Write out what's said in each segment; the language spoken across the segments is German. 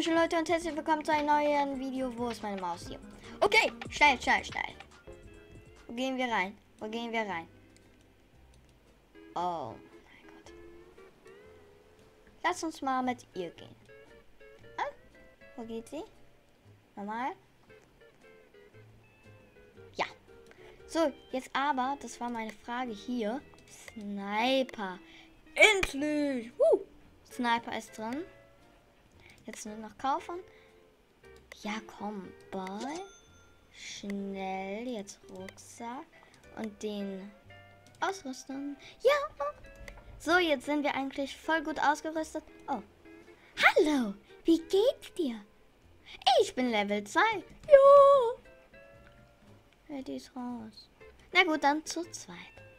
Hallöchen Leute und herzlich willkommen zu einem neuen Video. Wo ist meine Maus hier? Okay, schnell. Wo gehen wir rein? Oh mein Gott. Lass uns mal mit ihr gehen. Ah, wo geht sie? Normal? Ja. So, jetzt aber, das war meine Frage hier. Sniper. Endlich! Sniper ist drin. Jetzt nur noch kaufen. Ja, komm, Ball. Schnell, jetzt Rucksack. Und den ausrüsten. Ja. So, jetzt sind wir eigentlich voll gut ausgerüstet. Oh. Hallo, wie geht's dir? Ich bin Level 2. Jo. Ja, die ist raus. Na gut, dann zu zweit.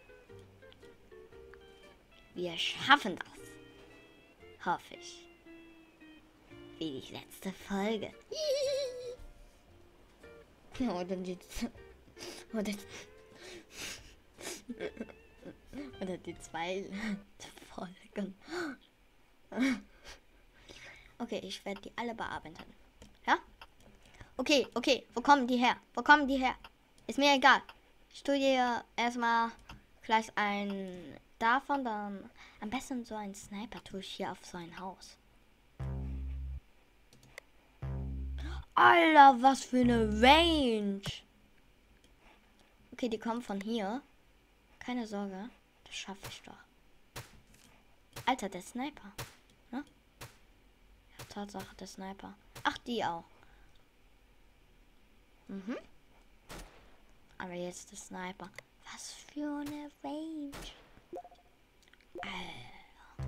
Wir schaffen das. Hoffe ich. Wie die letzte Folge. Oder die zwei Folgen. Okay, ich werde die alle bearbeiten. Ja? Okay. Wo kommen die her? Ist mir egal. Ich tue dir erstmal gleich ein davon, dann am besten so ein Sniper tue ich hier auf so ein Haus. Alter, was für eine Range. Okay, die kommen von hier. Keine Sorge, das schaffe ich doch. Alter, der Sniper. Ne? Ja, Tatsache, der Sniper. Ach, die auch. Mhm. Aber jetzt der Sniper. Was für eine Range. Alter.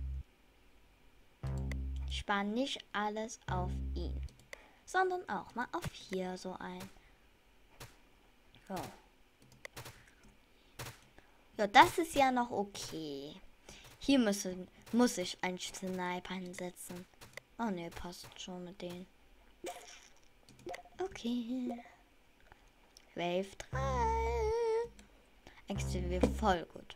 Ich spare nicht alles auf ihn, sondern auch mal auf hier so ein. So. Ja, das ist ja noch okay. Hier muss ich einen Sniper hinsetzen. Oh ne, passt schon mit denen. Okay. Wave 3. Eigentlich sind wir voll gut.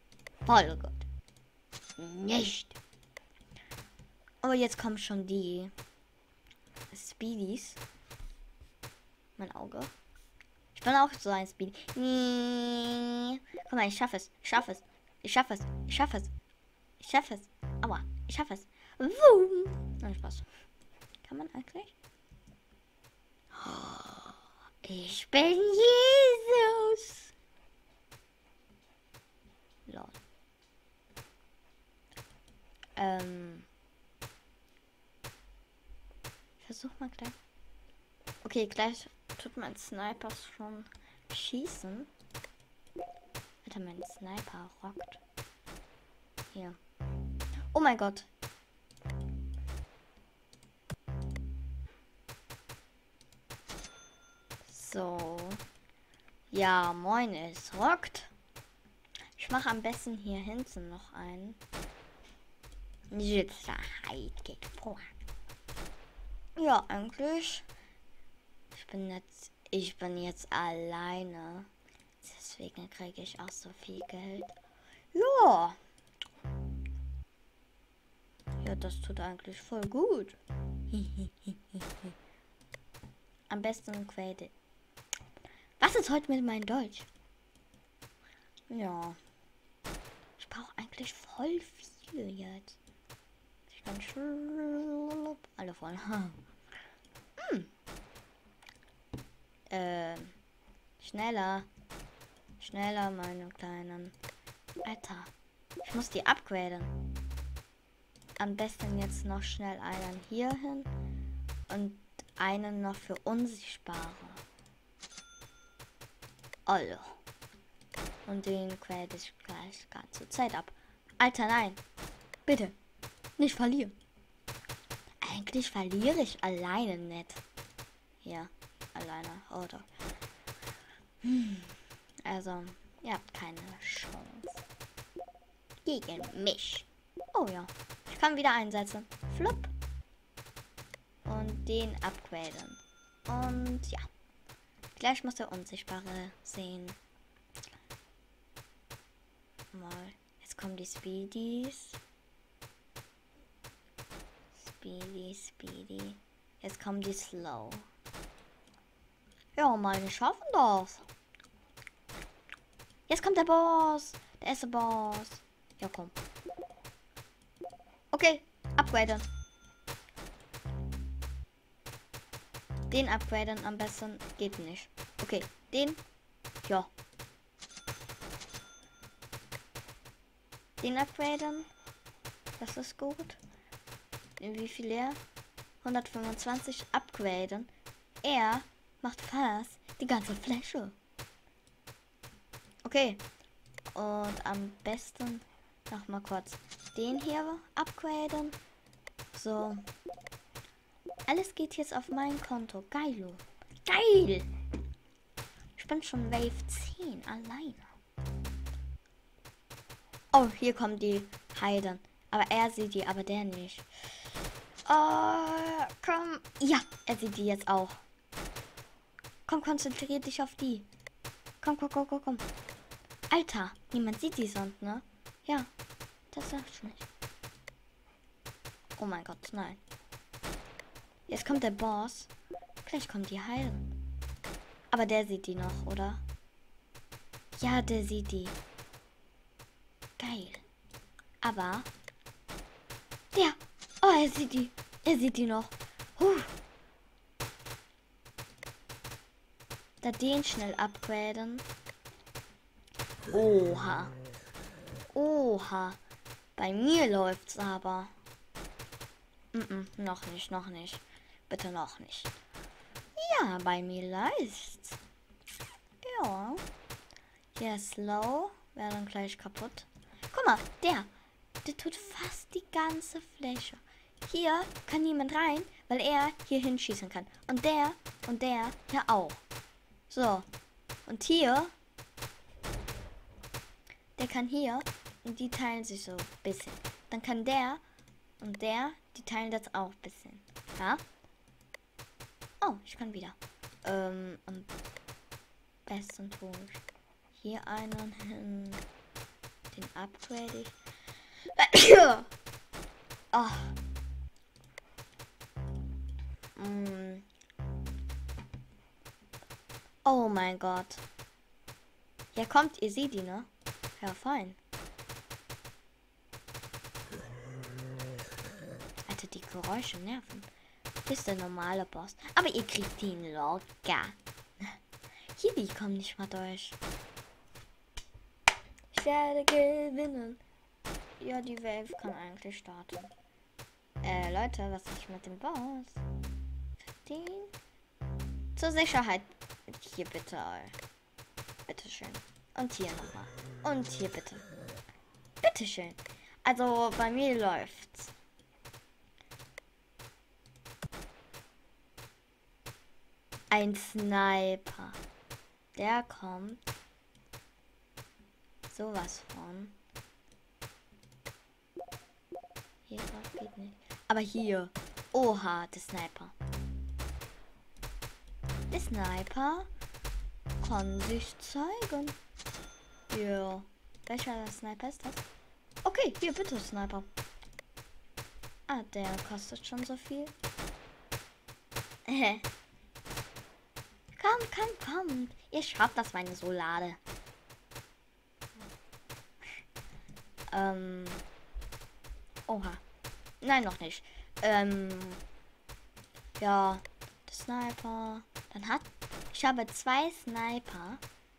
Nicht. Aber jetzt kommen schon die Speedies. Mein Auge. Ich bin auch so ein Speedy. Guck mal, ich schaffe es. Aua, ich schaffe es. Nein, Spaß. Kann man eigentlich? Oh, ich bin Jesus. Lol. Ich versuch mal gleich. Okay, gleich tut mein Sniper schon schießen. Alter, mein Sniper rockt. Hier. Oh mein Gott. So. Ja, moin, es rockt. Ich mache am besten hier hinten noch einen. Sicherheit geht vor. Ja, eigentlich. Ich bin jetzt alleine. Deswegen kriege ich auch so viel Geld. Ja. Ja, das tut eigentlich voll gut. Am besten Quelle. Was ist heute mit meinem Deutsch? Ja. Ich brauche eigentlich voll viel jetzt. Ich kann alle voll. Schneller, meine Kleinen. Alter, ich muss die upgraden. Am besten jetzt noch schnell einen hier hin und einen noch für Unsichtbare. Alter. Und den quäle ich gleich gerade zur Zeit ab. Alter, nein. Bitte. Nicht verlieren. Eigentlich verliere ich alleine nicht. Ja, alleine. Oder. Also, ihr habt keine Chance. Gegen mich. Oh ja. Ich kann wieder einsetzen. Flop. Und den upgraden. Und ja. Gleich muss der Unsichtbare sehen. Mal. Jetzt kommen die Speedies. Speedy, Speedy. Jetzt kommen die Slow. Ja, meine schaffen das. Jetzt kommt der Boss. Der erste Boss. Ja, komm. Okay, upgraden. Den upgraden am besten geht nicht. Okay, den. Ja. Den upgraden. Das ist gut. Wie viel er? 125 upgraden. Er macht fast die ganze Fläche. Okay. Und am besten noch mal kurz den hier upgraden. So. Alles geht jetzt auf mein Konto. Geilo. Geil. Ich bin schon Wave 10 alleine. Oh, hier kommen die Heiden. Aber er sieht die, aber der nicht. Oh, komm. Ja, er sieht die jetzt auch. Komm, konzentrier dich auf die. Komm, komm, komm, komm, komm. Alter, niemand sieht die sonst, ne? Ja, das sagst du nicht. Oh mein Gott, nein. Jetzt kommt der Boss. Gleich kommen die Heiden. Aber der sieht die noch, oder? Ja, der sieht die. Geil. Aber der. Oh, er sieht die. Er sieht die noch. Da den schnell upgraden. Oha. Oha. Bei mir läuft's aber. Noch nicht, noch nicht. Bitte noch nicht. Ja, bei mir läuft's. Ja. Der ist Slow. Wäre dann gleich kaputt. Guck mal, der tut fast die ganze Fläche. Hier kann niemand rein, weil er hier hinschießen kann. Und der hier auch. So. Und hier, der kann hier und die teilen sich so ein bisschen. Dann kann der und der, die teilen das auch ein bisschen. Ja? Oh, ich kann wieder. Am besten tue ich hier einen hin. Den upgrade ich. Oh. Oh mein Gott. Ja, kommt, ihr seht die, ne? Ja, fein. Alter, die Geräusche nerven. Das ist der normale Boss. Aber ihr kriegt ihn locker. Hier, die kommen nicht mal durch. Ich werde gewinnen. Ja, die Wave kann eigentlich starten. Leute, was ist mit dem Boss? Den. Zur Sicherheit. Hier bitte. Bitteschön. Und hier nochmal. Und hier bitte. Bitteschön. Also bei mir läuft's. Ein Sniper. Der kommt. Sowas von. Hier geht nicht. Aber hier. Oha, der Sniper. Der Sniper kann sich zeigen. Ja. Welcher Sniper ist das? Okay, hier bitte, Sniper. Ah, der kostet schon so viel. Komm. Ihr schafft das, meine Solade. Oha. Nein, noch nicht. Ja, der Sniper. Ich habe 2 Sniper.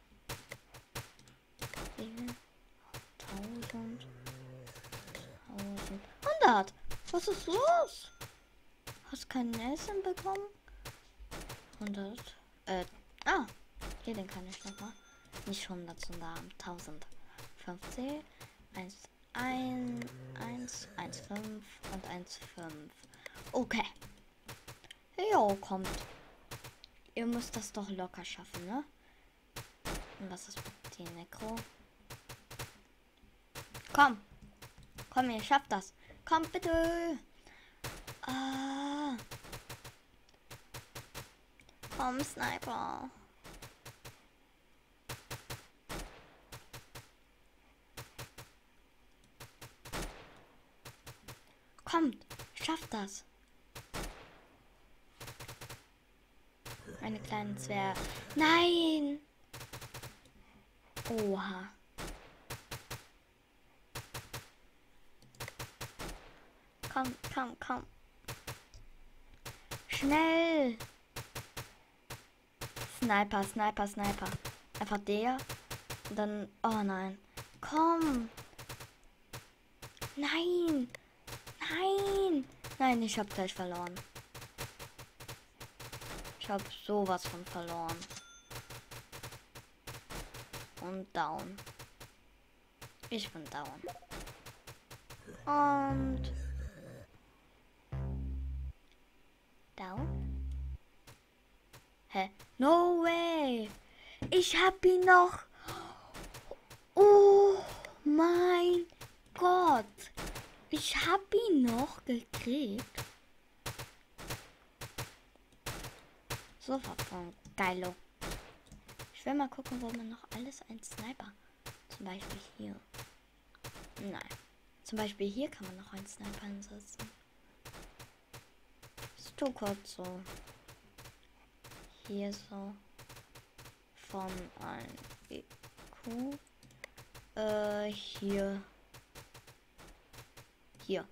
1000. 100. Was ist los? Hast kein Essen bekommen? 100. Hier, den kann ich nochmal. Nicht 100, sondern 1050. 1, 5 und 1, 5. Okay. Jo, kommt. Ihr müsst das doch locker schaffen, ne? Und was ist mit die Necro? Komm, ihr schafft das. Kommt bitte. Komm, Sniper. Kommt, schafft das. eine kleine Zwerg. Nein! Oha. Komm, komm, komm. Schnell! Sniper, Sniper, Sniper. Einfach der. Und dann... Oh nein. Komm! Nein! Nein! Nein, ich habe gleich verloren. Ich habe sowas von verloren. Und down. Ich bin down. Und... Down? Hä? No way! Ich hab ihn noch! Oh mein Gott! Ich hab ihn noch gekriegt. So von geilo. Ich will mal gucken, wo man noch alles ein Sniper. Zum Beispiel hier. Nein. Zum Beispiel hier kann man noch einen Sniper einsetzen. Ist doch kurz so. Hier so. Von ein EQ. Hier. Hier.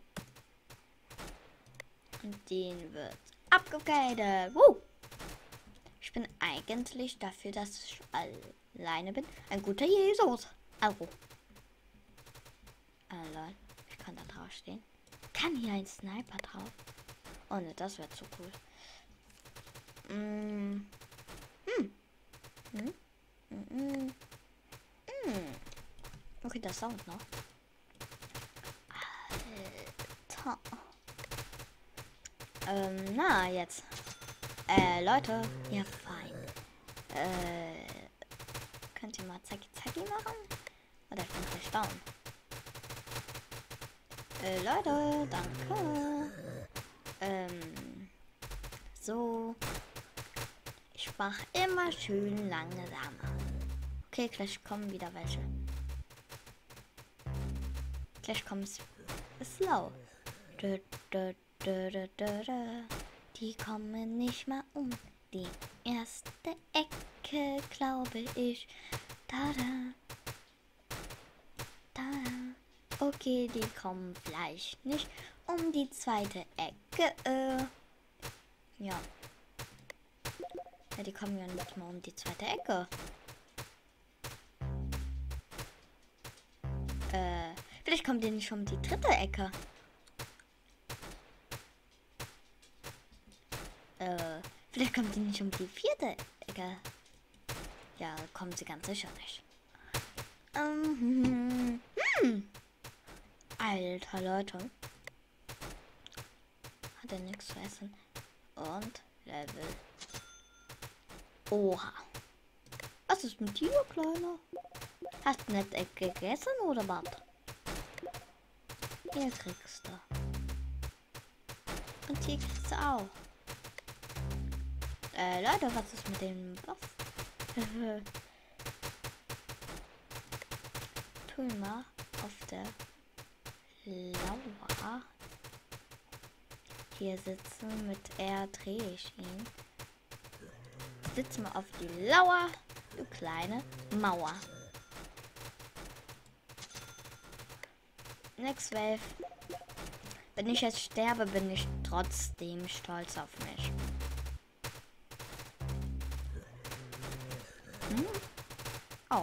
Und den wird abgegradet. Ich bin eigentlich dafür, dass ich alleine bin. Ein guter Jesus. Lol. Ich kann da drauf stehen. Kann hier ein Sniper drauf? Oh ne, das wäre zu cool. Okay, das Sound noch. Alter. Na, jetzt. Leute. Ja, fein. Könnt ihr mal Zacki Zacki machen? Oder ich bin gleich down. Leute, danke. So. Ich mach immer schön langsam. Okay, gleich kommen wieder welche. Gleich kommt slow. Die kommen nicht mal um die erste Ecke, glaube ich. Da. Okay, die kommen vielleicht nicht um die zweite Ecke. Ja. Ja, die kommen ja nicht mal um die zweite Ecke. Vielleicht kommt die nicht um die dritte Ecke. Vielleicht kommt die nicht um die vierte Ecke. Ja, kommt sie ganz sicher nicht. Alter, Leute. Hat er nichts zu essen. Und Level. Oha. Was ist mit dir, Kleiner? Hast du nicht gegessen oder was? Hier kriegst du. Und hier kriegst du auch. Leute, was ist mit dem Boss? Tun wir auf der Lauer hier sitzen. Mit R drehe ich ihn. Sitzen wir auf die Lauer, du kleine Mauer. Next Wave. Wenn ich jetzt sterbe, bin ich trotzdem stolz auf mich. Oh.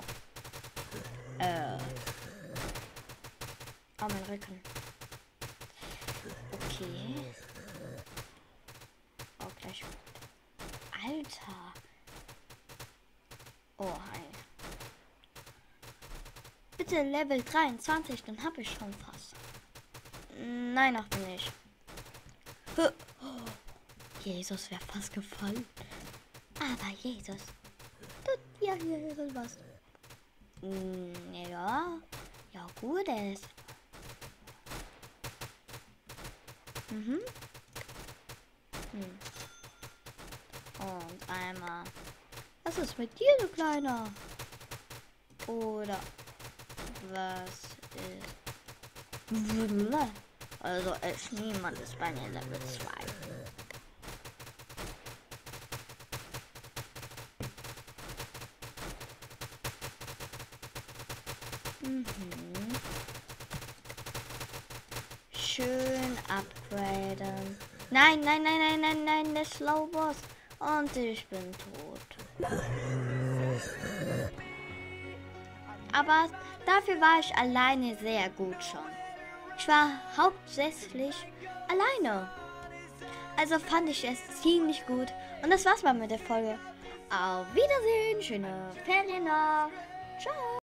Oh, mein Rücken. Okay. Oh, gleich. Alter. Oh, hi. Bitte Level 23, dann habe ich schon fast. Nein, noch nicht. Jesus wäre fast gefallen. Aber Jesus. Ja, hier ist was. Ja. Ja, gut ist. Und einmal. Was ist mit dir, du Kleiner? Oder was ist... Also niemand ist bei mir Level 2. Mhm. Schön upgraden. Nein, nein, nein, nein, nein, nein, der Slow Boss. Und ich bin tot. Aber dafür war ich alleine sehr gut schon. Ich war hauptsächlich alleine. Also fand ich es ziemlich gut. Und das war's mal mit der Folge. Auf Wiedersehen, schöne Ferien noch. Ciao.